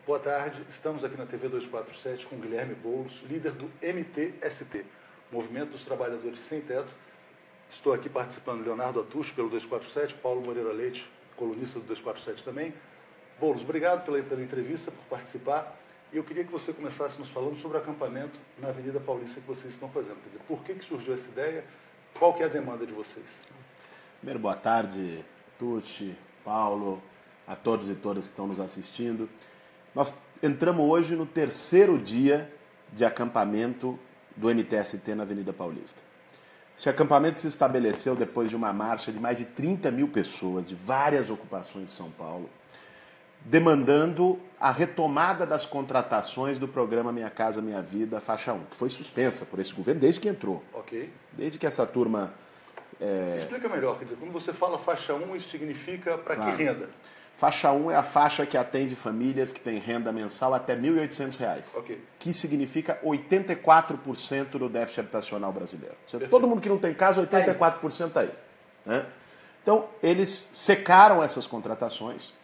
Boa tarde, estamos aqui na TV 247 com Guilherme Boulos, líder do MTST, Movimento dos Trabalhadores Sem Teto. Estou aqui participando do Leonardo Atucho pelo 247, Paulo Moreira Leite, colunista do 247 também. Boulos, obrigado pela entrevista, por participar. E eu queria que você começasse nos falando sobre o acampamento na Avenida Paulista que vocês estão fazendo. Quer dizer, por que surgiu essa ideia? Qual que é a demanda de vocês? Primeiro, boa tarde, Tucci, Paulo, a todos e todas que estão nos assistindo. Nós entramos hoje no terceiro dia de acampamento do MTST na Avenida Paulista. Esse acampamento se estabeleceu depois de uma marcha de mais de 30 mil pessoas, de várias ocupações de São Paulo, demandando a retomada das contratações do programa Minha Casa Minha Vida, faixa 1, que foi suspensa por esse governo desde que entrou. Ok. Desde que essa turma... Explica melhor, quer dizer, quando você fala faixa 1, isso significa para Claro. que renda? Faixa 1 é a faixa que atende famílias que têm renda mensal até R$ 1.800, Ok. que significa 84% do déficit habitacional brasileiro. Perfeito. Todo mundo que não tem casa, 84% está aí. Né? Então, eles secaram essas contratações,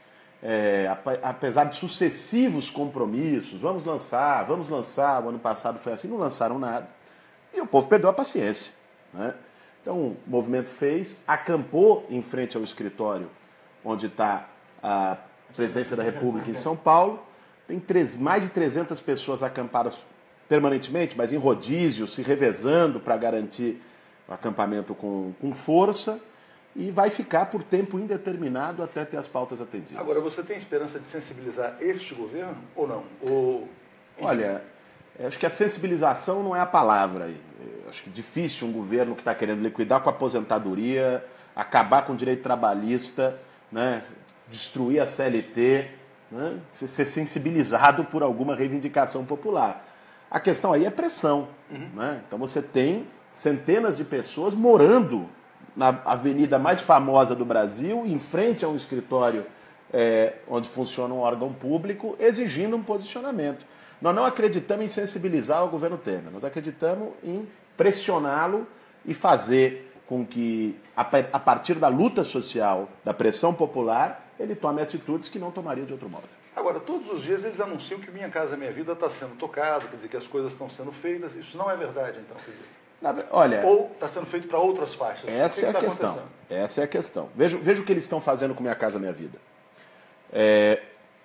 apesar de sucessivos compromissos, vamos lançar, o ano passado foi assim, não lançaram nada, e o povo perdeu a paciência. Né? Então, o movimento fez, acampou em frente ao escritório onde está a Presidência da República em São Paulo. Tem mais de 300 pessoas acampadas permanentemente, mas em rodízio, se revezando para garantir o acampamento com força, e vai ficar por tempo indeterminado até ter as pautas atendidas. Agora, você tem esperança de sensibilizar este governo ou não? Olha, acho que a sensibilização não é a palavra aí. Acho que é difícil um governo que está querendo liquidar com a aposentadoria, acabar com o direito trabalhista, né, destruir a CLT, né, ser sensibilizado por alguma reivindicação popular. A questão aí é pressão. Né? Então você tem centenas de pessoas morando na avenida mais famosa do Brasil, em frente a um escritório onde funciona um órgão público, exigindo um posicionamento. Nós não acreditamos em sensibilizar o governo Temer, nós acreditamos em pressioná-lo e fazer com que, a partir da luta social, da pressão popular, ele tome atitudes que não tomaria de outro modo. Agora, todos os dias eles anunciam que Minha Casa Minha Vida está sendo tocado, quer dizer, que as coisas estão sendo feitas. Isso não é verdade, então? Quer dizer, olha, ou está sendo feito para outras faixas? Essa é a questão. Essa é a questão. Veja o que eles estão fazendo com Minha Casa Minha Vida. Minha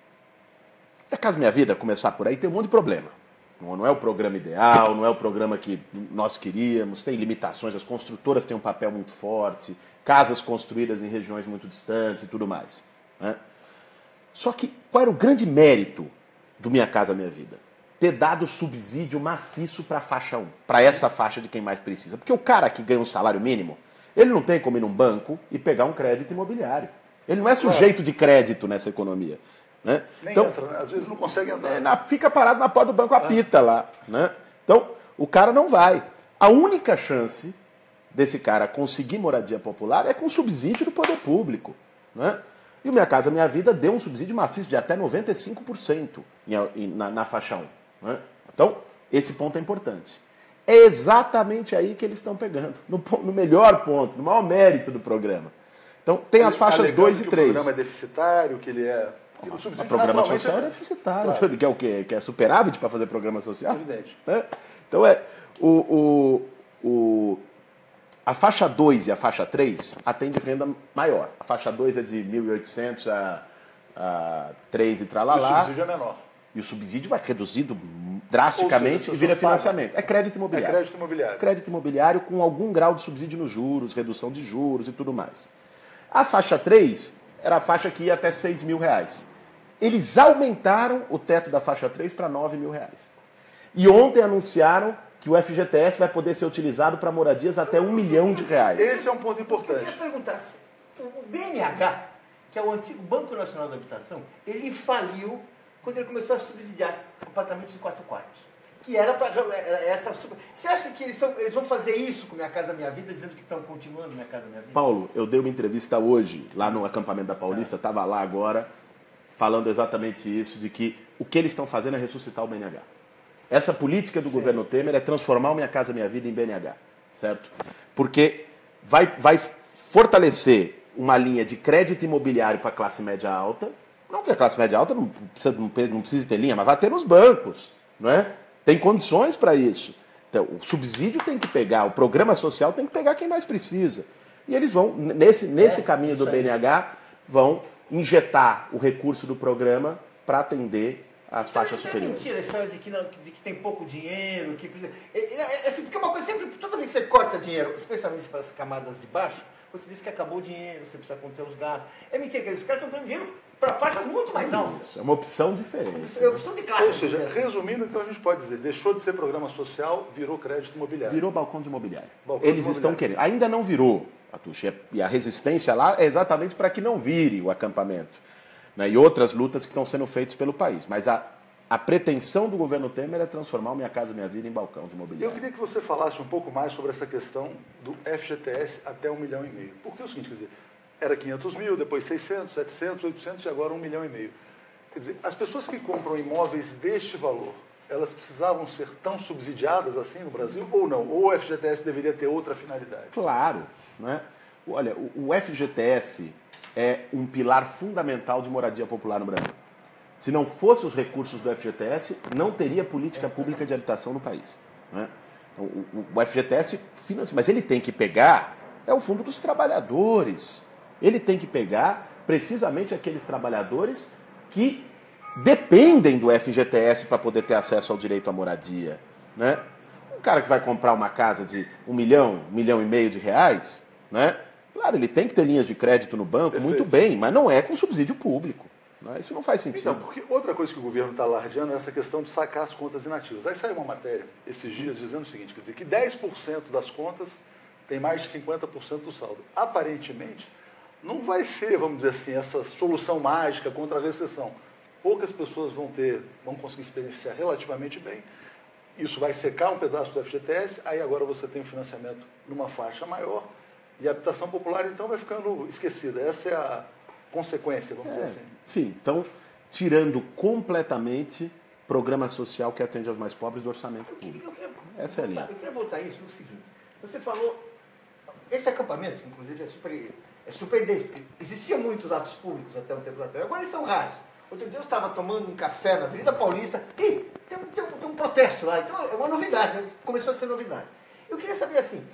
Casa Minha Vida, começar por aí, tem um monte de problema. Não é o programa ideal, não é o programa que nós queríamos, tem limitações, as construtoras têm um papel muito forte, casas construídas em regiões muito distantes e tudo mais. Né? Só que qual era o grande mérito do Minha Casa Minha Vida? Ter dado subsídio maciço para a faixa 1, para essa faixa de quem mais precisa. Porque o cara que ganha um salário mínimo, ele não tem como ir num banco e pegar um crédito imobiliário. Ele não é sujeito de crédito nessa economia. Né? Nem então, entra, né? Às vezes não consegue andar. Fica parado na porta do banco, apita lá. Né? Então, o cara não vai. A única chance desse cara conseguir moradia popular é com subsídio do poder público. Né? E o Minha Casa Minha Vida deu um subsídio maciço de até 95% na faixa 1. Né? Então, esse ponto é importante. É exatamente aí que eles estão pegando, no melhor ponto, no maior mérito do programa. Então, tem as faixas 2 e 3. O programa é deficitário, que ele é... O programa social é deficitário. Claro. Ele quer o quê? Quer superávit para fazer programa social? Evidente. Então, a faixa 2 e a faixa 3 atende renda maior. A faixa 2 é de 1.800 a 3 e tralalá. E o subsídio é menor. E o subsídio vai reduzido drasticamente e vira financiamento. É crédito imobiliário. É crédito imobiliário. Crédito imobiliário com algum grau de subsídio nos juros, redução de juros e tudo mais. A faixa 3 era a faixa que ia até R$6.000. Eles aumentaram o teto da faixa 3 para R$9.000. E ontem anunciaram que o FGTS vai poder ser utilizado para moradias até R$1 milhão. Esse é um ponto Eu importante. queria perguntar, o BNH, que é o antigo Banco Nacional da Habitação, ele faliu quando ele começou a subsidiar apartamentos de 4 quartos. Que era para essa... Você acha que eles vão fazer isso com Minha Casa Minha Vida, dizendo que estão continuando Minha Casa Minha Vida? Paulo, eu dei uma entrevista hoje, lá no acampamento da Paulista, estava lá agora, falando exatamente isso, de que o que eles estão fazendo é ressuscitar o BNH. Essa política do governo Temer é transformar o Minha Casa Minha Vida em BNH, certo? Porque vai fortalecer uma linha de crédito imobiliário para a classe média alta, Não que a classe média alta não precise ter linha, mas vai ter nos bancos, não é? Tem condições para isso. Então, o subsídio tem que pegar, o programa social tem que pegar quem mais precisa. E eles vão, nesse caminho do BNH, vão injetar o recurso do programa para atender as faixas superiores. É mentira a história de que tem pouco dinheiro, que precisa... Assim, porque é uma coisa sempre, toda vez que você corta dinheiro, especialmente para as camadas de baixo, você diz que acabou o dinheiro, você precisa conter os gastos. É mentira, que os caras estão dando dinheiro para faixas muito mais altas. É uma opção diferente. É uma opção de classe. Ou seja, resumindo, então a gente pode dizer, deixou de ser programa social, virou crédito imobiliário. Virou balcão de imobiliário. Eles estão querendo. Ainda não virou, Atucha, e a resistência lá é exatamente para que não vire o acampamento. Né? E outras lutas que estão sendo feitas pelo país. Mas a pretensão do governo Temer é transformar o Minha Casa Minha Vida em balcão de imobiliário. Eu queria que você falasse um pouco mais sobre essa questão do FGTS até 1,5 milhão. Porque é o seguinte, quer dizer, era 500 mil, depois 600, 700, 800 e agora 1,5 milhão. Quer dizer, as pessoas que compram imóveis deste valor, elas precisavam ser tão subsidiadas assim no Brasil ou não? Ou o FGTS deveria ter outra finalidade? Claro. Né? Olha, o FGTS é um pilar fundamental de moradia popular no Brasil. Se não fosse os recursos do FGTS, não teria política pública de habitação no país. Né? Então, o FGTS financia, mas ele tem que pegar, é o fundo dos trabalhadores. Ele tem que pegar precisamente aqueles trabalhadores que dependem do FGTS para poder ter acesso ao direito à moradia. Né? Um cara que vai comprar uma casa de 1 milhão, 1,5 milhão de reais, né? Claro, ele tem que ter linhas de crédito no banco, Perfeito. muito bem, mas não é com subsídio público. Né? Isso não faz sentido. Então, porque outra coisa que o governo está alardeando é essa questão de sacar as contas inativas. Aí saiu uma matéria esses dias dizendo o seguinte, quer dizer, que 10% das contas tem mais de 50% do saldo. Aparentemente, não vai ser, vamos dizer assim, essa solução mágica contra a recessão. Poucas pessoas vão conseguir se beneficiar relativamente bem. Isso vai secar um pedaço do FGTS, aí agora você tem o financiamento numa faixa maior e a habitação popular, então, vai ficando esquecida. Essa é a consequência, vamos dizer assim. Sim, então, tirando completamente programa social que atende aos mais pobres do orçamento público. Essa é a linha. Eu queria voltar a isso no seguinte. Você falou, esse acampamento, inclusive, é surpreendente, porque existiam muitos atos públicos até um tempo atrás, agora eles são raros. Outro dia eu estava tomando um café na Avenida Paulista e tem um protesto lá, então é uma novidade, né? Começou a ser novidade. Eu queria saber assim,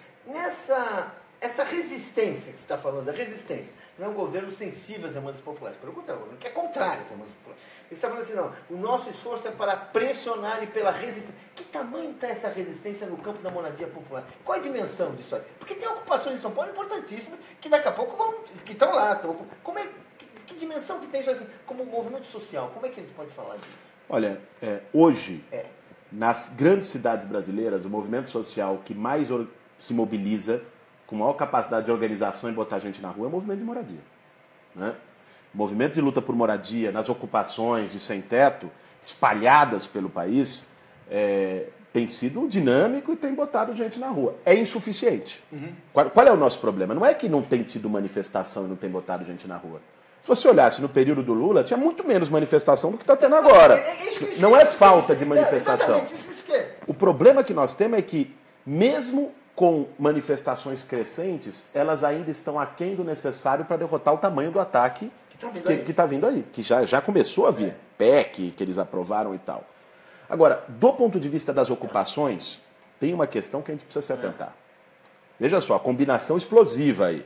essa resistência que você está falando, a resistência, não é um governo sensível às demandas populares, pelo contrário, é um governo que é contrário às demandas populares. Você está falando assim, não, o nosso esforço é para pressionar e pela resistência. Que tamanho está essa resistência no campo da moradia popular? Qual a dimensão disso aí? Porque tem ocupações em São Paulo importantíssimas que daqui a pouco que estão lá. Que dimensão que tem isso assim, como movimento social? Como é que a gente pode falar disso? Olha, hoje, nas grandes cidades brasileiras, o movimento social que mais se mobiliza, com maior capacidade de organização e botar gente na rua, é o movimento de moradia. Né? O movimento de luta por moradia, nas ocupações de sem-teto, espalhadas pelo país, tem sido dinâmico e tem botado gente na rua. É insuficiente. Uhum. Qual é o nosso problema? Não é que não tem tido manifestação e não tem botado gente na rua. Se você olhasse no período do Lula, tinha muito menos manifestação do que está tendo agora. Não é falta de manifestação. O problema que nós temos é que, mesmo com manifestações crescentes, elas ainda estão aquém do necessário para derrotar o tamanho do ataque que está vindo aí, que já começou a vir. PEC, que eles aprovaram e tal. Agora, do ponto de vista das ocupações, tem uma questão que a gente precisa se atentar. Veja só, a combinação explosiva aí.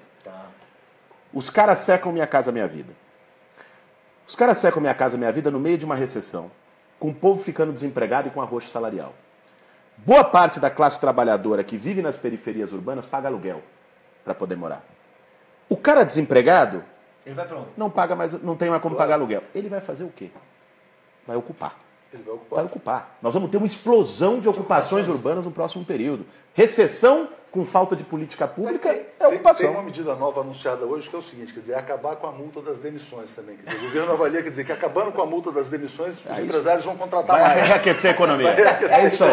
Os caras secam Minha Casa Minha Vida. Os caras secam Minha Casa Minha Vida no meio de uma recessão, com o povo ficando desempregado e com arroxo salarial. Boa parte da classe trabalhadora que vive nas periferias urbanas paga aluguel para poder morar. O cara desempregado ele vai para onde? Não paga mais, não tem mais como pagar aluguel. Ele vai fazer o quê? Vai ocupar. Ele vai ocupar. Vai ocupar. Nós vamos ter uma explosão de ocupações urbanas no próximo período. Recessão com falta de política pública é ocupação. Tem uma medida nova anunciada hoje que é o seguinte, quer dizer, acabar com a multa das demissões também. Quer dizer, o governo avalia, quer dizer, que acabando com a multa das demissões, os empresários vão contratar mais. Vai reaquecer a economia. É isso aí.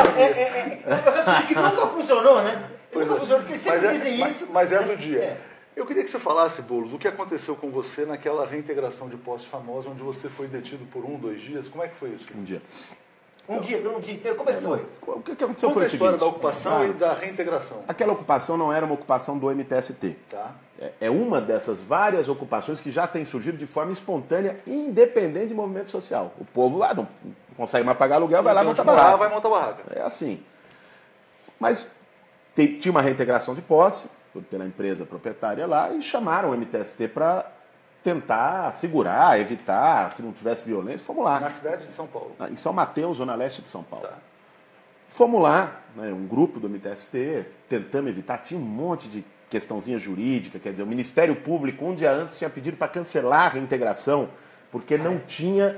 Que nunca funcionou, né? Nunca funcionou, porque sempre dizem isso. Mas é do dia. Eu queria que você falasse, Boulos, o que aconteceu com você naquela reintegração de posse famosa, onde você foi detido por 1, 2 dias. Como é que foi isso? Um dia. Um dia inteiro, como é que foi? O que aconteceu Conta foi a o história seguinte. da ocupação e da reintegração. Aquela ocupação não era uma ocupação do MTST. Tá? É uma dessas várias ocupações que já tem surgido de forma espontânea, independente de movimento social. O povo lá não consegue mais pagar aluguel, vai lá montar barraca. Vai montar barraca. É assim. Mas tinha uma reintegração de posse pela empresa proprietária lá e chamaram o MTST para tentar segurar, evitar que não tivesse violência. Fomos lá. Na cidade de São Paulo. Em São Mateus, zona leste de São Paulo. Tá. Fomos lá, né, um grupo do MTST, tentamos evitar, tinha um monte de questãozinha jurídica, quer dizer, o Ministério Público um dia antes tinha pedido para cancelar a reintegração, porque não tinha,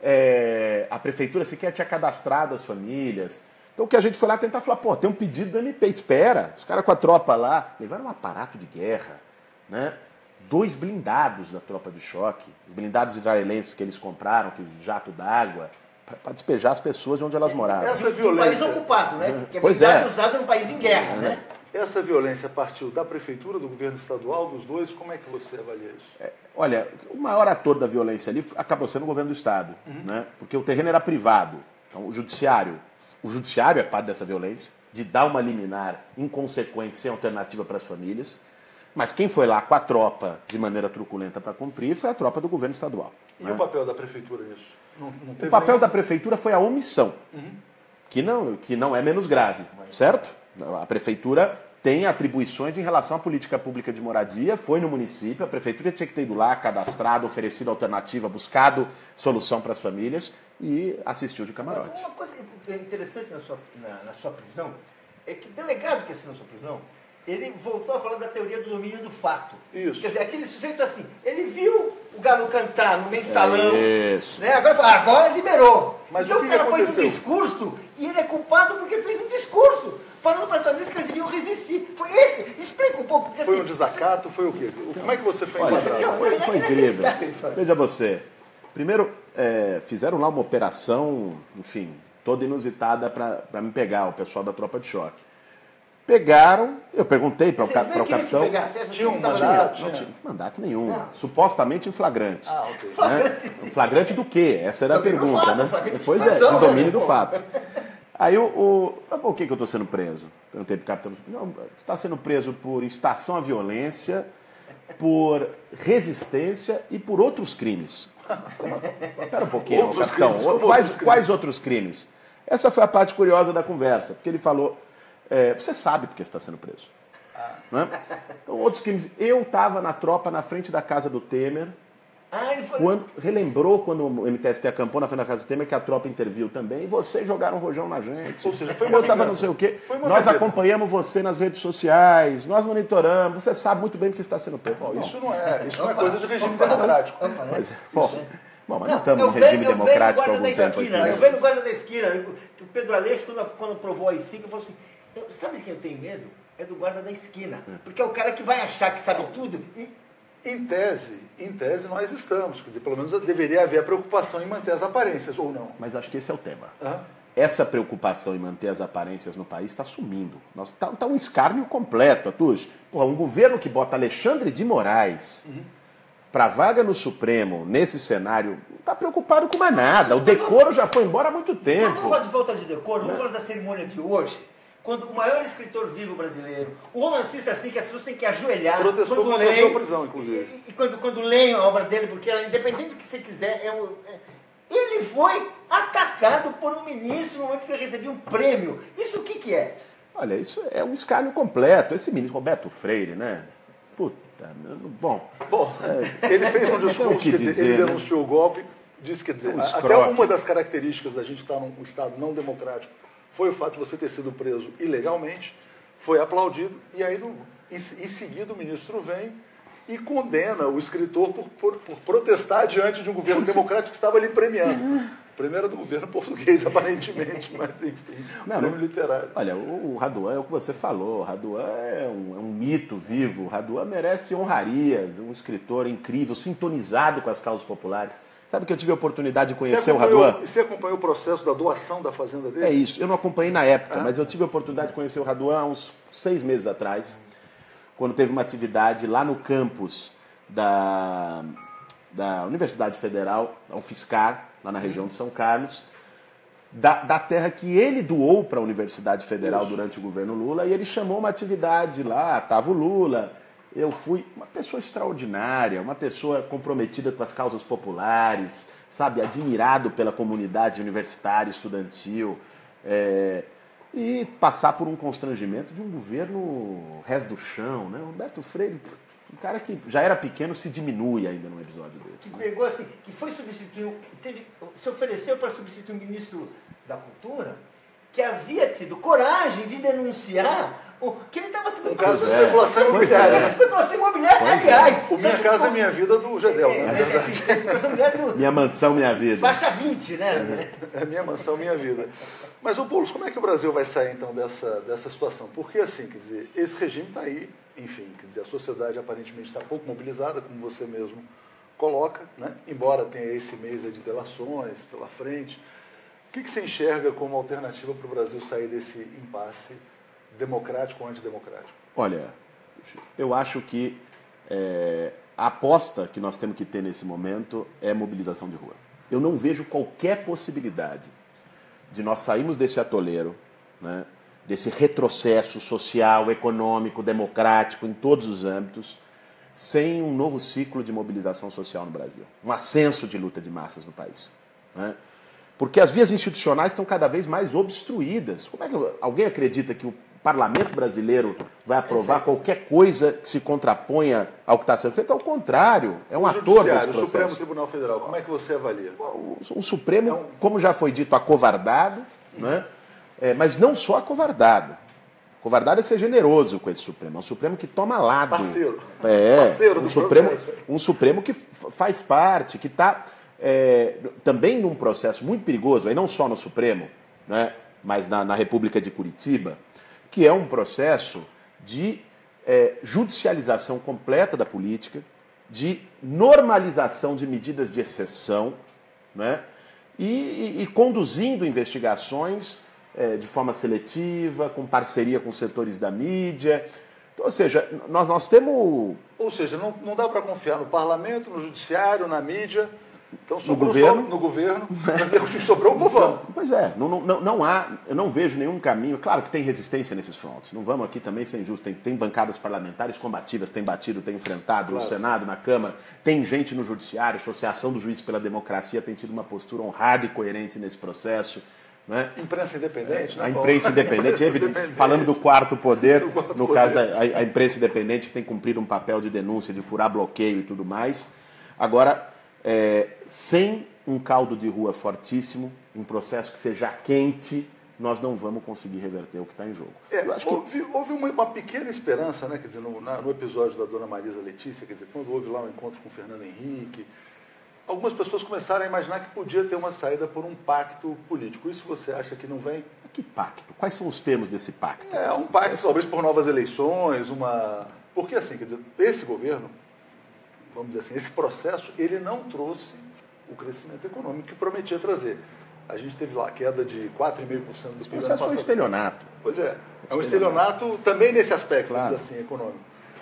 a prefeitura sequer tinha cadastrado as famílias. Então o que a gente foi lá tentar falar, tem um pedido do MP, espera, os caras com a tropa lá, levaram um aparato de guerra, né? 2 blindados da tropa de choque, os blindados israelenses que eles compraram, que jato d'água, para despejar as pessoas de onde elas moravam. Essa Um violência, país ocupado, né? Que Pois blindado é. usado num país em guerra, né? essa violência partiu da prefeitura, do governo estadual, dos dois, como é que você avalia isso? Olha, o maior ator da violência ali acabou sendo o governo do Estado, né? Porque o terreno era privado. Então, o judiciário é parte dessa violência, de dar uma liminar inconsequente, sem alternativa para as famílias. Mas quem foi lá com a tropa de maneira truculenta para cumprir foi a tropa do governo estadual. E né? o papel da prefeitura nisso? Não teve O papel nenhum? da prefeitura foi a omissão, que não é menos grave, certo? A prefeitura tem atribuições em relação à política pública de moradia, foi no município, a prefeitura tinha que ter ido lá, cadastrado, oferecido alternativa, buscado solução para as famílias e assistiu de camarote. Uma coisa interessante na sua prisão é que o delegado que assinou sua prisão, ele voltou a falar da teoria do domínio do fato. Isso. Quer dizer, aquele sujeito assim, ele viu o galo cantar no mensalão, Isso. né? Agora liberou. Mas então o o que cara fez um aconteceu? discurso e ele é culpado porque fez um discurso falando para as famílias que eles deviam resistir. Foi esse? Explica um pouco. Porque, Foi um assim, desacato? Foi o quê? Como é que você foi Olha, enquadrado? foi incrível. Veja você, primeiro fizeram lá uma operação, enfim, toda inusitada para me pegar, o pessoal da tropa de choque. Pegaram, eu perguntei para o Vocês nem queriam te capitão. pegar, você acha Tinha um que tava mandato? ligado? Não tinha mandato nenhum, Não. supostamente em flagrante. Ah, ok. Flagrante. Né? Flagrante do quê? Essa era a Domínio do pergunta, fato, né? flagrante de Pois situação, de domínio né, do pô? fato. Aí por que eu estou sendo preso? Perguntei para o capitão. Não, você está sendo preso por instação à violência, por resistência e por outros crimes. Espera um pouquinho, Outros capitão. crimes, como outros crimes? Quais outros crimes? Essa foi a parte curiosa da conversa, porque ele falou, você sabe porque você está sendo preso. Né? Então, outros crimes. Eu estava na tropa na frente da casa do Temer, Ele foi... relembrou quando o MTST acampou na frente da casa do Temer que a tropa interviu também, e vocês jogaram um rojão na gente. Ou seja, foi uma eu estava vingança. não sei o quê. Foi uma Nós vendetta. acompanhamos você nas redes sociais, nós monitoramos, você sabe muito bem porque está sendo preso. Bom, Isso não é coisa de regime democrático. mas, bom, mas não estamos eu num regime venho no democrático há guarda algum da tempo aqui. esquina, né? eu venho no guarda da esquina. O Pedro Aleixo, quando provou a AI-5, falou assim, sabe de quem eu tenho medo? É do guarda da esquina. Porque é o cara que vai achar que sabe tudo e... Em tese nós estamos. Quer dizer, pelo menos deveria haver a preocupação em manter as aparências, ou não. Mas acho que esse é o tema. Hã? Essa preocupação em manter as aparências no país está sumindo. Está um escárnio completo, Atush. Porra, um governo que bota Alexandre de Moraes para vaga no Supremo, nesse cenário, não está preocupado com mais nada. O decoro já foi embora há muito Vamos tempo. falar de volta de decoro, vamos falar da cerimônia de hoje. Quando o maior escritor vivo brasileiro, o romancista assim que as pessoas têm que ajoelhar. Protestou quando contra a leem, sua prisão, inclusive. E quando leem a obra dele, porque ela, independente do que você quiser, ele foi atacado por um ministro no momento que ele recebia um prêmio. Isso o que é? Olha, isso é um escárnio completo. Esse ministro Roberto Freire, né? Puta, bom. Bom, ele fez um discurso, que quer dizer, dizer, ele né? denunciou o golpe, disse, quer dizer, Um até escroque. uma das características da gente estar num Estado não democrático foi o fato de você ter sido preso ilegalmente, foi aplaudido, e aí em seguida o ministro vem e condena o escritor por protestar diante de um governo democrático que estava ali premiando. O prêmio era do governo português, aparentemente, mas enfim, prêmio literário. Olha, o Raduan é o que você falou. O Raduan é um mito vivo. O Raduan merece honrarias, um escritor incrível, sintonizado com as causas populares. Sabe que eu tive a oportunidade de conhecer o Raduan? Você acompanhou o processo da doação da fazenda dele? É isso. Eu não acompanhei na época, mas eu tive a oportunidade de conhecer o Raduan há uns 6 meses atrás, quando teve uma atividade lá no campus da Universidade Federal, a UFSCar, lá na região de São Carlos. da terra que ele doou para a Universidade Federal Isso. durante o governo Lula, e ele chamou uma atividade lá, estava o Lula, eu fui uma pessoa extraordinária, uma pessoa comprometida com as causas populares, sabe, admirado pela comunidade universitária, estudantil, e passar por um constrangimento de um governo res do chão, né? Roberto Freire, um cara que já era pequeno, se diminui ainda num episódio desse. Que pegou assim, que foi substituir, se ofereceu para substituir um ministro da Cultura que havia tido coragem de denunciar que ele estava sendo... Um caso de especulação imobiliária. Especulação imobiliária, aliás. O Minha Casa Minha Vida do Gedel, na verdade. Especulação imobiliária do... Minha mansão, minha vida. Faixa 20, né? É Minha Mansão, Minha Vida. Mas, ô Boulos, como é que o Brasil vai sair, então, dessa situação? Porque, assim, quer dizer, esse regime está aí, enfim, quer dizer, a sociedade aparentemente está pouco mobilizada, como você mesmo coloca, né? Embora tenha esse mês aí de delações pela frente. O que você enxerga como alternativa para o Brasil sair desse impasse democrático ou antidemocrático? Olha, eu acho que a aposta que nós temos que ter nesse momento é mobilização de rua. Eu não vejo qualquer possibilidade de nós sairmos desse atoleiro, né, desse retrocesso social, econômico, democrático, em todos os âmbitos, sem um novo ciclo de mobilização social no Brasil. Um ascenso de luta de massas no país. Né? Porque as vias institucionais estão cada vez mais obstruídas. Como é que alguém acredita que o parlamento brasileiro vai aprovar qualquer coisa que se contraponha ao que está sendo feito? Ao contrário, é um ator desse processo. O Supremo Tribunal Federal, como é que você avalia? O Supremo, como já foi dito, acovardado, né? Mas não só acovardado. Acovardado é ser generoso com esse Supremo. É um Supremo que toma lado. Parceiro. É, Parceiro do processo. Um Supremo que faz parte, que está também num processo muito perigoso, aí não só no Supremo, né, mas na República de Curitiba, que é um processo de judicialização completa da política, de normalização de medidas de exceção, né, e conduzindo investigações de forma seletiva, com parceria com setores da mídia. Então, ou seja, nós temos... Ou seja, não dá para confiar no parlamento, no judiciário, na mídia... Então, no governo, mas sobrou o povão. Pois é, não há, eu não vejo nenhum caminho. Claro que tem resistência nesses frontes. Não vamos aqui também ser injustos. Tem bancadas parlamentares combativas, tem batido, tem enfrentado no Senado, na Câmara. Tem gente no Judiciário, a Associação dos Juízes pela Democracia tem tido uma postura honrada e coerente nesse processo. Né? Imprensa independente, né? A imprensa independente, é evidente. Falando do quarto poder, no caso da imprensa independente tem cumprido um papel de denúncia, de furar bloqueio e tudo mais. Agora... sem um caldo de rua fortíssimo, um processo que seja quente, nós não vamos conseguir reverter o que está em jogo. Houve uma pequena esperança, né? Quer dizer, no episódio da dona Marisa Letícia, quer dizer, quando houve lá um encontro com o Fernando Henrique, algumas pessoas começaram a imaginar que podia ter uma saída por um pacto político. Isso você acha que não vem? Que pacto? Quais são os termos desse pacto? Um pacto, talvez por novas eleições, Porque assim, quer dizer, esse governo, vamos dizer assim, esse processo, ele não trouxe o crescimento econômico que prometia trazer. A gente teve lá a queda de 4,5% do PIB. Esse processo foi um estelionato. Pois é. É um estelionato também nesse aspecto, claro, assim, econômico.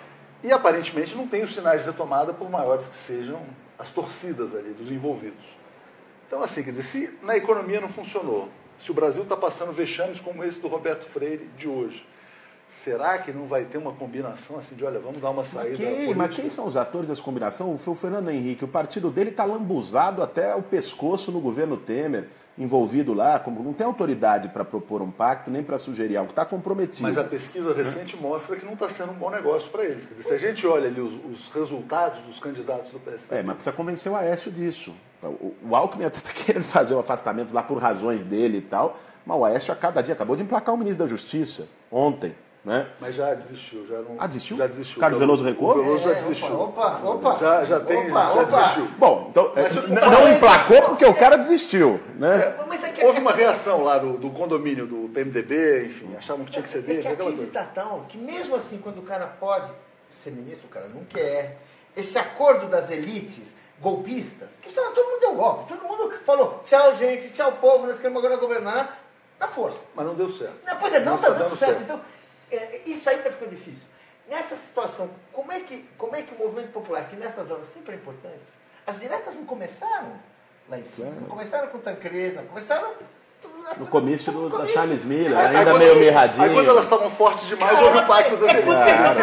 E aparentemente não tem os sinais de retomada, por maiores que sejam as torcidas ali dos envolvidos. Então, assim, quer dizer, se na economia não funcionou, se o Brasil está passando vexames como esse do Roberto Freire de hoje, será que não vai ter uma combinação assim de, olha, vamos dar uma saída política? Mas quem são os atores dessa combinação? Foi o Fernando Henrique. O partido dele está lambuzado até o pescoço no governo Temer, envolvido lá. Como não tem autoridade para propor um pacto, nem para sugerir algo. Está comprometido. Mas a pesquisa recente mostra que não está sendo um bom negócio para eles. Quer dizer, se a gente olha ali os resultados dos candidatos do PSDB... mas precisa convencer o Aécio disso. O Alckmin até está querendo fazer o afastamento lá por razões dele e tal, mas o Aécio a cada dia acabou de emplacar o ministro da Justiça, ontem. Né? Mas já desistiu, já não. Desistiu? Já desistiu. Carlos Veloso recuou? O Veloso já desistiu. Opa. Já desistiu. Bom, então não emplacou porque o cara desistiu, né? Houve uma reação lá do condomínio do PMDB, enfim, achavam que tinha que ceder. A crise está tal que mesmo assim, quando o cara pode ser ministro, o cara não quer. Esse acordo das elites golpistas, que todo mundo deu golpe, todo mundo falou, tchau gente, tchau povo, nós queremos agora governar na força. Mas não deu certo. Pois é, não está dando certo. Então, isso aí está ficando difícil. Nessa situação, como é que o movimento popular, que nessas horas sempre é importante, as diretas não começaram lá em cima, não começaram com Tancredo, começaram No comício da Charles Miller, Aí ainda quando- meio mirradinho. Aí quando elas estavam fortes demais, houve o pacto das elites.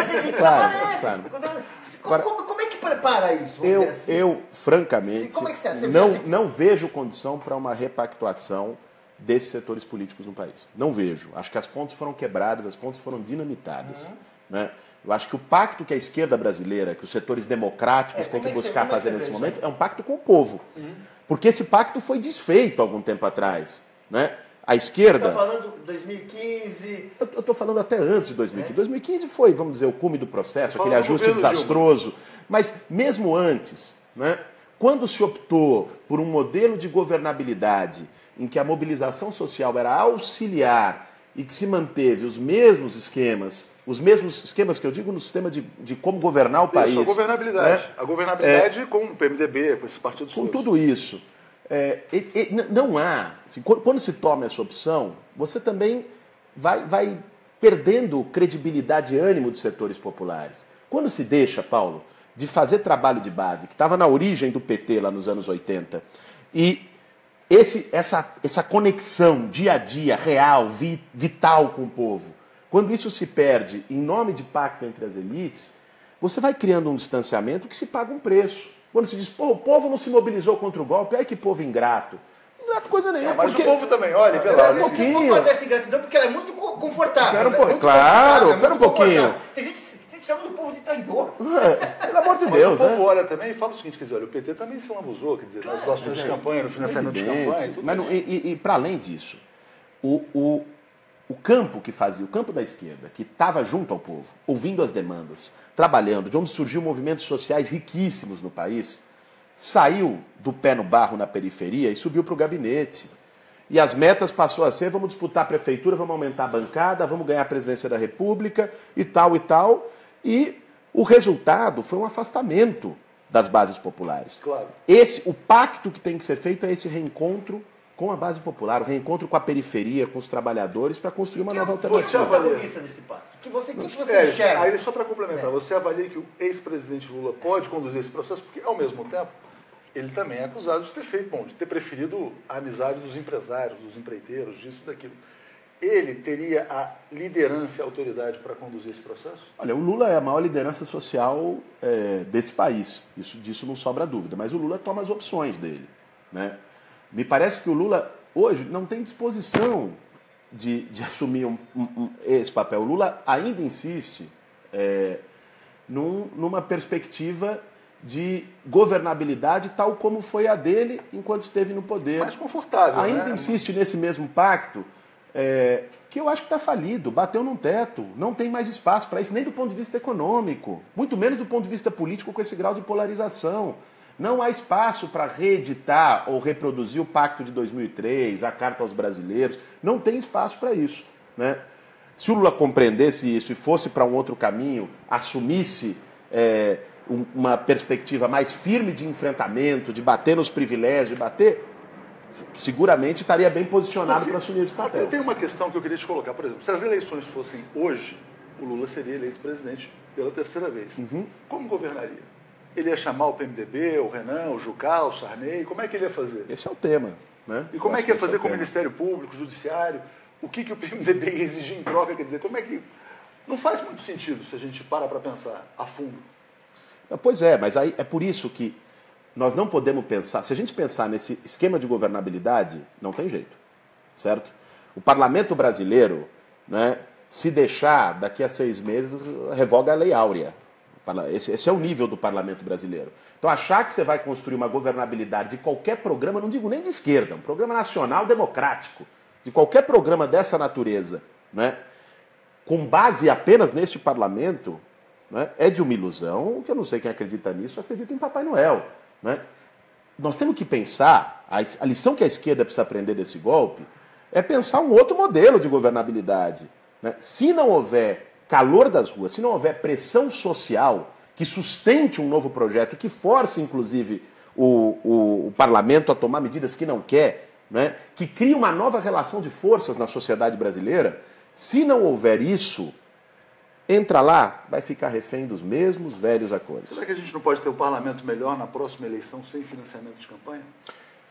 Claro. Como é que prepara isso? Vamos dizer assim? Eu, francamente, Como é que você acha? Você vê assim? não vejo condição para uma repactuação desses setores políticos no país. Não vejo. Acho que as pontes foram quebradas, as pontes foram dinamitadas. Né? Eu acho que o pacto que a esquerda brasileira, que os setores democráticos têm que buscar fazer nesse momento, é um pacto com o povo. Porque esse pacto foi desfeito há algum tempo atrás. Né? A esquerda... Está falando 2015... Eu estou falando até antes de 2015. 2015 foi, vamos dizer, o cume do processo, Fala aquele do ajuste governo desastroso. Mas mesmo antes, né, quando se optou por um modelo de governabilidade em que a mobilização social era auxiliar e que se manteve os mesmos esquemas que eu digo no sistema de como governar o país. Isso, a governabilidade. Né? A governabilidade com o PMDB, com esses partidos Com todos. tudo isso. Não há. Assim, quando se toma essa opção, você também vai perdendo credibilidade e ânimo de setores populares. Quando se deixa, Paulo, de fazer trabalho de base, que estava na origem do PT lá nos anos 80, e essa conexão dia a dia, real, vital com o povo, quando isso se perde em nome de pacto entre as elites, você vai criando um distanciamento que se paga um preço. Quando se diz, pô, o povo não se mobilizou contra o golpe, ai que povo ingrato. Não ingrato coisa nenhuma. Mas porque... o povo também, olha, vê lá. um pouquinho. Vamos falar dessa ingratidão porque ela é muito confortável. Espera um né? pouco. Muito Claro, confortável, espera um muito pouquinho. confortável. Tem gente chamando o povo de traidor. Pelo amor de Mas Deus, o povo né? olha também e fala o seguinte, quer dizer, olha, o PT também se lambuzou, quer dizer, nas doações de campanha, no financiamento de campanha, e tudo Mas, isso. e para além disso, o campo que fazia, o campo da esquerda, que estava junto ao povo, ouvindo as demandas, trabalhando, de onde surgiu movimentos sociais riquíssimos no país, saiu do pé no barro na periferia e subiu para o gabinete. E as metas passou a ser, vamos disputar a prefeitura, vamos aumentar a bancada, vamos ganhar a presidência da República e tal e tal. E o resultado foi um afastamento das bases populares. Claro. O pacto que tem que ser feito é esse reencontro com a base popular, o reencontro com a periferia, com os trabalhadores, para construir uma nova Você alternativa. avalia? protagonista desse pacto? O que você enxerga? Aí só para complementar, você avalia que o ex-presidente Lula pode conduzir esse processo, porque ao mesmo tempo ele também é acusado de ter feito, de ter preferido a amizade dos empresários, dos empreiteiros, disso e daquilo. Ele teria a liderança e a autoridade para conduzir esse processo? Olha, o Lula é a maior liderança social desse país, disso não sobra dúvida, mas o Lula toma as opções dele. Né? Me parece que o Lula hoje não tem disposição de assumir esse papel. O Lula ainda insiste numa perspectiva de governabilidade tal como foi a dele enquanto esteve no poder. Mais confortável, Ainda né? insiste nesse mesmo pacto que eu acho que está falido, bateu num teto, não tem mais espaço para isso, nem do ponto de vista econômico, muito menos do ponto de vista político com esse grau de polarização. Não há espaço para reeditar ou reproduzir o Pacto de 2003, a Carta aos Brasileiros, não tem espaço para isso. Né? Se o Lula compreendesse isso e fosse para um outro caminho, assumisse uma perspectiva mais firme de enfrentamento, de bater nos privilégios, seguramente estaria bem posicionado para assumir esse papel. Tem uma questão que eu queria te colocar. Por exemplo, se as eleições fossem hoje, o Lula seria eleito presidente pela terceira vez. Como governaria? Ele ia chamar o PMDB, o Renan, o Jucá, o Sarney? Como é que ele ia fazer? Esse é o tema. Né? E como é que ia fazer com o tema. Ministério Público, o Judiciário? O que o PMDB ia exigir em troca? Quer dizer, como é que... Não faz muito sentido se a gente para pensar a fundo. Pois é, mas aí é por isso que nós não podemos pensar... Se a gente pensar nesse esquema de governabilidade, não tem jeito. Certo? O parlamento brasileiro, né, se deixar, daqui a 6 meses, revoga a Lei Áurea. Esse é o nível do parlamento brasileiro. Então, achar que você vai construir uma governabilidade de qualquer programa, não digo nem de esquerda, um programa nacional democrático, de qualquer programa dessa natureza, né, com base apenas neste parlamento, né, é de uma ilusão, que eu não sei quem acredita nisso, acredita em Papai Noel. Né? Nós temos que pensar, a lição que a esquerda precisa aprender desse golpe é pensar um outro modelo de governabilidade. Né? Se não houver calor das ruas, se não houver pressão social que sustente um novo projeto, que force, inclusive, o parlamento a tomar medidas que não quer, né? Que crie uma nova relação de forças na sociedade brasileira, se não houver isso, entra lá, vai ficar refém dos mesmos velhos acordos. Será que a gente não pode ter um parlamento melhor na próxima eleição sem financiamento de campanha?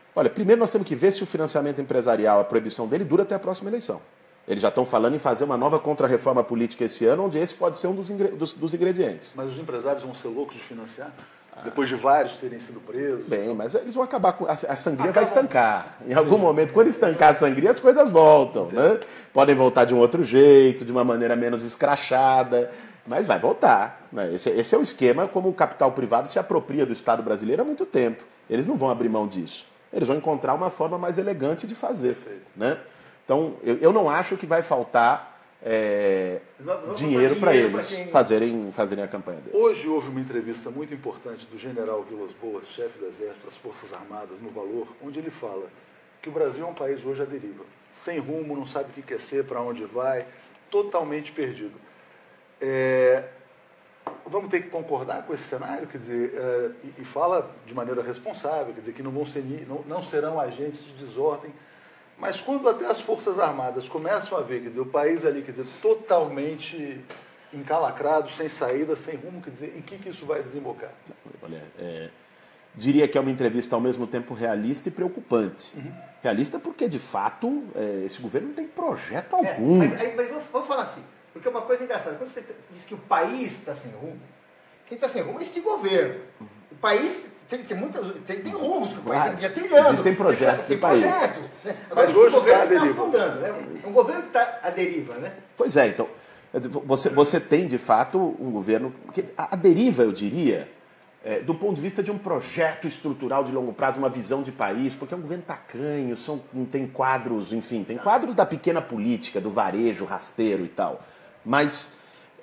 Olha, primeiro nós temos que ver se o financiamento empresarial, a proibição dele, dura até a próxima eleição. Eles já estão falando em fazer uma nova contra-reforma política esse ano, onde esse pode ser um dos ingredientes. Mas os empresários vão ser loucos de financiar? Depois de vários terem sido presos? Bem, mas eles vão acabar com... A sangria vai estancar. Em algum momento, quando estancar a sangria, as coisas voltam, né? Podem voltar de um outro jeito, de uma maneira menos escrachada, mas vai voltar, né? Esse é o esquema como o capital privado se apropria do Estado brasileiro há muito tempo. Eles não vão abrir mão disso. Eles vão encontrar uma forma mais elegante de fazer, né? Então, eu não acho que vai faltar dinheiro para eles fazerem a campanha deles. Hoje houve uma entrevista muito importante do general Vilas Boas, chefe do Exército das Forças Armadas, no Valor, onde ele fala que o Brasil é um país hoje à deriva, sem rumo, não sabe o que quer ser, para onde vai, totalmente perdido. Vamos ter que concordar com esse cenário, quer dizer, e fala de maneira responsável, quer dizer, que não serão agentes de desordem. Mas quando até as Forças Armadas começam a ver, quer dizer, o país ali, quer dizer, totalmente encalacrado, sem saída, sem rumo, quer dizer, em que isso vai desembocar? Olha, diria que é uma entrevista ao mesmo tempo realista e preocupante. Uhum. Realista porque, de fato, esse governo não tem projeto algum. Mas vamos falar assim, porque é uma coisa engraçada. Quando você diz que o país está sem rumo, quem está sem rumo é este governo. O país tem rumos que o país está trilhando. Existem projetos de país. Agora, mas esse hoje governo está afundando. Né? É um governo que está à deriva, né? Pois é, então, você tem, de fato, um governo... A deriva, eu diria, do ponto de vista de um projeto estrutural de longo prazo, uma visão de país, porque é um governo tacanho, não tem quadros, enfim, tem quadros da pequena política, do varejo, rasteiro e tal. Mas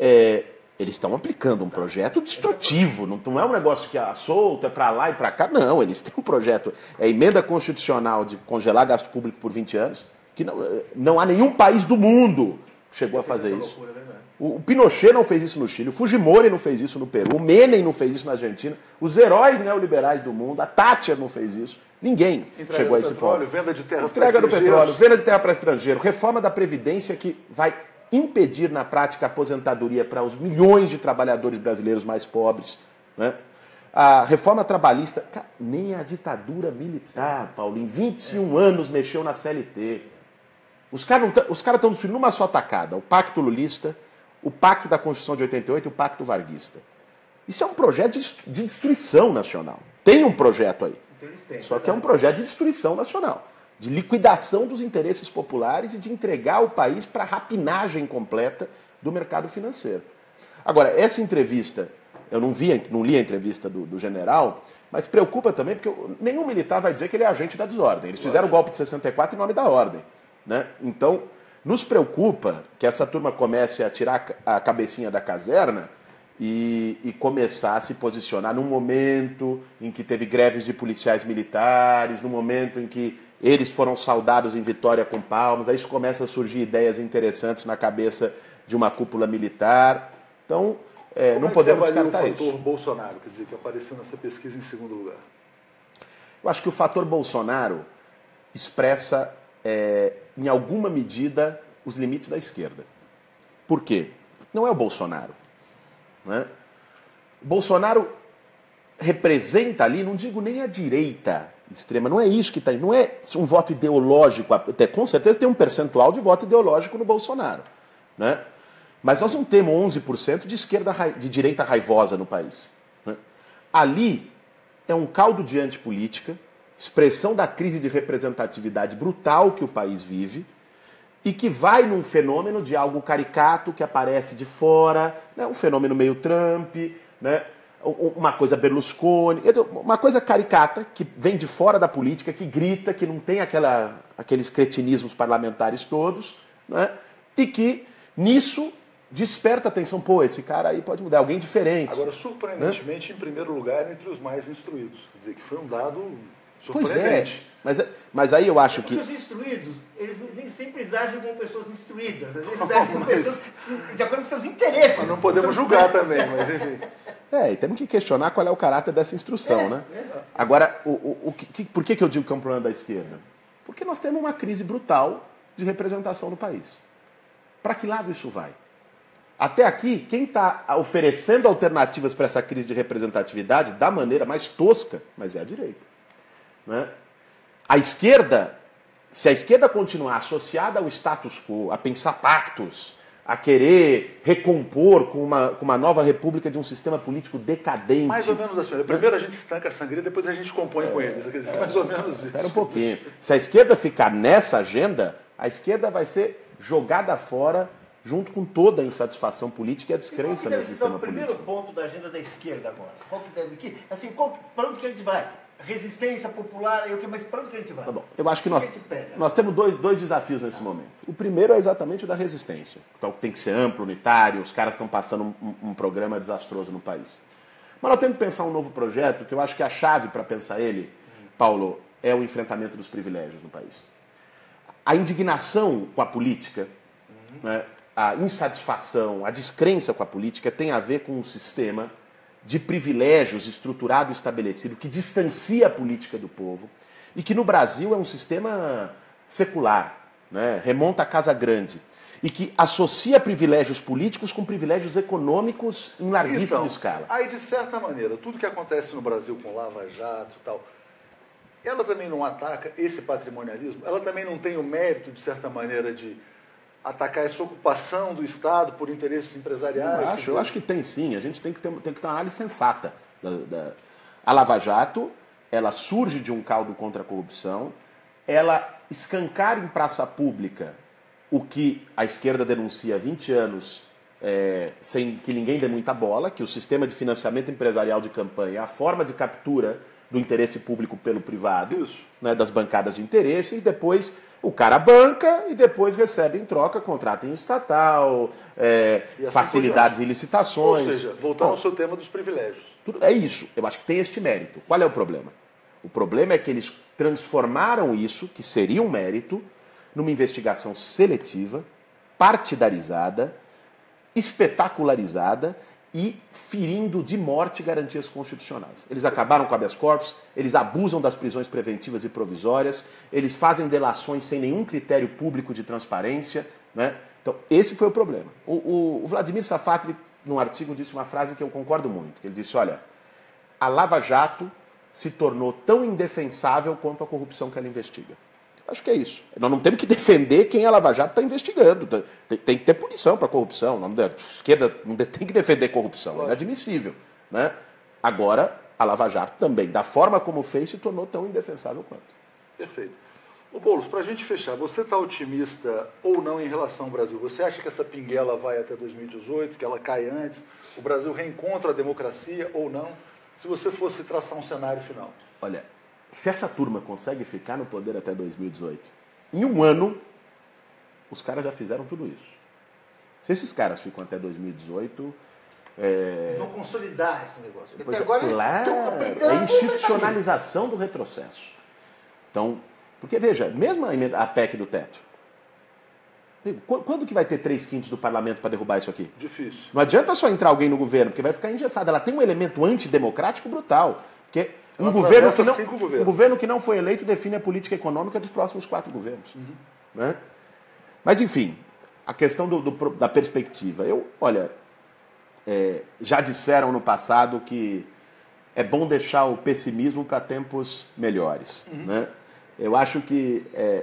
eles estão aplicando um projeto destrutivo, não é um negócio que solto, é para lá e para cá, não, eles têm um projeto, emenda constitucional de congelar gasto público por 20 anos, que não há nenhum país do mundo que chegou a fazer isso. O Pinochet não fez isso no Chile, o Fujimori não fez isso no Peru, o Menem não fez isso na Argentina, os heróis neoliberais do mundo, a Thatcher não fez isso, ninguém chegou a esse ponto. Venda de terra Entrega do petróleo, venda de terra para estrangeiro, reforma da Previdência que vai impedir na prática a aposentadoria para os milhões de trabalhadores brasileiros mais pobres, né? A reforma trabalhista, nem a ditadura militar, Paulo, em 21 anos mexeu na CLT. Os caras estão destruindo numa só tacada, o Pacto Lulista, o Pacto da Constituição de 88 e o Pacto Varguista. Isso é um projeto de destruição nacional. Tem um projeto aí. Só que é um projeto de destruição nacional, de liquidação dos interesses populares e de entregar o país para a rapinagem completa do mercado financeiro. Agora, essa entrevista, eu não li a entrevista do general, mas preocupa também porque nenhum militar vai dizer que ele é agente da desordem. Eles fizeram o golpe de 64 em nome da ordem, né? Então, nos preocupa que essa turma comece a tirar a cabecinha da caserna e começar a se posicionar num momento em que teve greves de policiais militares, num momento em que eles foram saudados em Vitória com palmas, aí isso começa a surgir ideias interessantes na cabeça de uma cúpula militar. Então, não podemos descartar isso. O fator Bolsonaro, quer dizer, que apareceu nessa pesquisa em segundo lugar? Eu acho que o fator Bolsonaro expressa, em alguma medida, os limites da esquerda. Por quê? Não é o Bolsonaro. Né? Bolsonaro representa ali, não digo nem a direita extrema, não é isso que está aí, não é um voto ideológico, até com certeza tem um percentual de voto ideológico no Bolsonaro, né? Mas nós não temos 11% de direita raivosa no país, né? Ali é um caldo de antipolítica, expressão da crise de representatividade brutal que o país vive e que vai num fenômeno de algo caricato que aparece de fora, né? Um fenômeno meio Trump, né? Uma coisa Berlusconi, uma coisa caricata que vem de fora da política, que grita, que não tem aqueles cretinismos parlamentares todos, né? E que nisso desperta a atenção. Pô, esse cara aí pode mudar, alguém diferente. Agora, surpreendentemente, em primeiro lugar, entre os mais instruídos. Quer dizer, que foi um dado Pois surpreendente. Mas aí eu acho que... Os instruídos, eles nem sempre agem como pessoas instruídas. Eles agem como pessoas de acordo com seus interesses. Mas não podemos julgar também, mas enfim. E temos que questionar qual é o caráter dessa instrução, né? Agora, por que eu digo que é um problema da esquerda? Porque nós temos uma crise brutal de representação no país. Para que lado isso vai? Até aqui, quem está oferecendo alternativas para essa crise de representatividade da maneira mais tosca, mas é a direita. Né? A esquerda, se a esquerda continuar associada ao status quo, a pensar pactos, a querer recompor com uma nova república de um sistema político decadente... Mais ou menos assim. Primeiro a gente estanca a sangria, depois a gente compõe com eles. Quer dizer, mais ou menos isso. Espera um pouquinho. Se a esquerda ficar nessa agenda, a esquerda vai ser jogada fora junto com toda a insatisfação política e a descrença no sistema político. O primeiro ponto da agenda da esquerda agora. Qual que deve... Assim, para onde que a gente vai? Resistência popular, mas para onde que a gente vai? Tá bom. Eu acho que nós temos dois desafios nesse momento. O primeiro é exatamente o da resistência. Então tem que ser amplo, unitário, os caras estão passando um programa desastroso no país. Mas nós temos que pensar um novo projeto, que eu acho que a chave para pensar ele, Paulo, é o enfrentamento dos privilégios no país. A indignação com a política, né, a insatisfação, a descrença com a política tem a ver com um sistema de privilégios estruturado e estabelecido que distancia a política do povo e que no Brasil é um sistema secular, né? Remonta à Casa Grande e que associa privilégios políticos com privilégios econômicos em larguíssima escala. Aí, de certa maneira, tudo que acontece no Brasil com Lava Jato e tal, ela também não ataca esse patrimonialismo? Ela também não tem o mérito, de certa maneira, de atacar essa ocupação do Estado por interesses empresariais? Eu acho que tem sim. A gente tem que ter uma análise sensata. A Lava Jato, ela surge de um caldo contra a corrupção, ela escancara em praça pública o que a esquerda denuncia há 20 anos, sem que ninguém dê muita bola, que o sistema de financiamento empresarial de campanha é a forma de captura do interesse público pelo privado, né, das bancadas de interesse, e depois o cara banca e depois recebe em troca contrato em estatal, assim facilidades e licitações. Ou seja, voltando ao seu tema dos privilégios. É isso. Eu acho que tem este mérito. Qual é o problema? O problema é que eles transformaram isso, que seria um mérito, numa investigação seletiva, partidarizada, espetacularizada e ferindo de morte garantias constitucionais. Eles acabaram com o habeas corpus, eles abusam das prisões preventivas e provisórias, eles fazem delações sem nenhum critério público de transparência, né? Então, esse foi o problema. O Vladimir Safatli, num artigo, disse uma frase que eu concordo muito. Ele disse, olha, a Lava Jato se tornou tão indefensável quanto a corrupção que ela investiga. Acho que é isso. Nós não temos que defender quem a Lava Jato está investigando. Tem que ter punição para a corrupção. A esquerda não tem que defender corrupção. É inadmissível, né? Agora, a Lava Jato também, da forma como fez, se tornou tão indefensável quanto. Perfeito. Ô Boulos, para a gente fechar, você está otimista ou não em relação ao Brasil? Você acha que essa pinguela vai até 2018, que ela cai antes? O Brasil reencontra a democracia ou não? Se você fosse traçar um cenário final. Olha, se essa turma consegue ficar no poder até 2018, em um ano, os caras já fizeram tudo isso. Se esses caras ficam até 2018... Eles vão consolidar esse negócio. Porque agora é a institucionalização do retrocesso. Então, porque veja, mesmo a PEC do teto, quando que vai ter 3/5 do parlamento para derrubar isso aqui? Difícil. Não adianta só entrar alguém no governo, porque vai ficar engessado. Ela tem um elemento antidemocrático brutal. Porque um governo que não foi eleito define a política econômica dos próximos 4 governos. Né? Mas, enfim, a questão da perspectiva. Já disseram no passado que é bom deixar o pessimismo para tempos melhores. Né? Eu acho que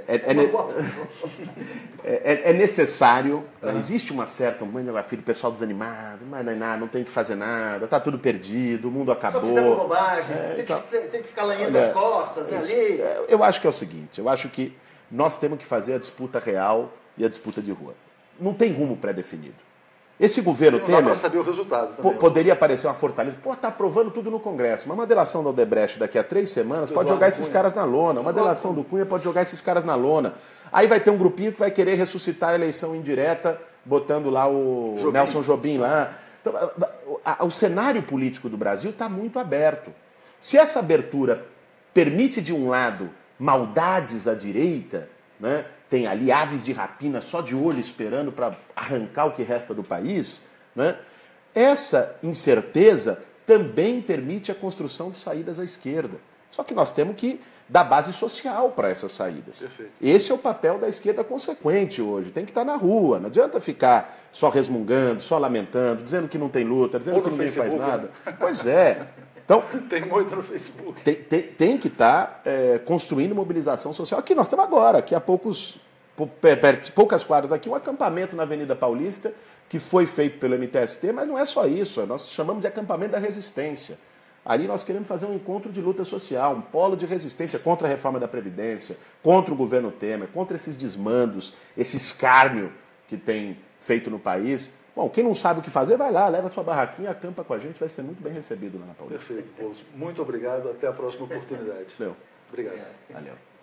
é necessário, existe uma certa, o pessoal desanimado, mas não é nada, não tem que fazer nada, está tudo perdido, o mundo acabou. Só fizeram bobagem, tem que ficar lanhando as costas, ali. Eu acho que é o seguinte, eu acho que nós temos que fazer a disputa real e a disputa de rua. Não tem rumo pré-definido. Esse governo Temer... Não dá para saber o resultado também. Poderia aparecer uma fortaleza. Está aprovando tudo no Congresso. Mas uma delação da Odebrecht daqui a 3 semanas pode jogar esses caras na lona. Uma delação do Cunha pode jogar esses caras na lona. Aí vai ter um grupinho que vai querer ressuscitar a eleição indireta, botando lá o Nelson Jobim lá. Então, o cenário político do Brasil está muito aberto. Se essa abertura permite, de um lado, maldades à direita, né? Tem ali aves de rapina só de olho esperando para arrancar o que resta do país, né? Essa incerteza também permite a construção de saídas à esquerda. Só que nós temos que dar base social para essas saídas. Perfeito. Esse é o papel da esquerda consequente hoje. Tem que estar na rua. Não adianta ficar só resmungando, só lamentando, dizendo que não tem luta, dizendo que ninguém faz nada. Pois é. Então, Tem muito no Facebook. tem que estar construindo mobilização social. Aqui nós estamos agora, aqui há poucas quadras aqui, um acampamento na Avenida Paulista, que foi feito pelo MTST, mas não é só isso, nós chamamos de acampamento da resistência. Ali nós queremos fazer um encontro de luta social, um polo de resistência contra a reforma da Previdência, contra o governo Temer, contra esses desmandos, esse escárnio que tem feito no país. Bom, quem não sabe o que fazer, vai lá, leva a sua barraquinha, acampa com a gente, vai ser muito bem recebido lá na Paulista. Perfeito, Boulos. Muito obrigado. Até a próxima oportunidade. Valeu. Obrigado. Valeu.